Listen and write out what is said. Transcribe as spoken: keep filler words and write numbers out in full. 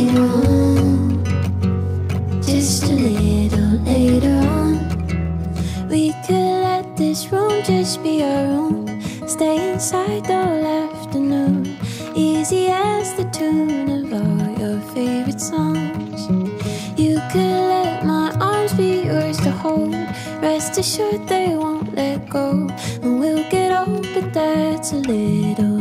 later on, just a little later on. We could let this room just be our room, stay inside all afternoon, easy as the tune of all your favorite songs. You could let my arms be yours to hold, rest assured they won't let go. And we'll get old, but that's a little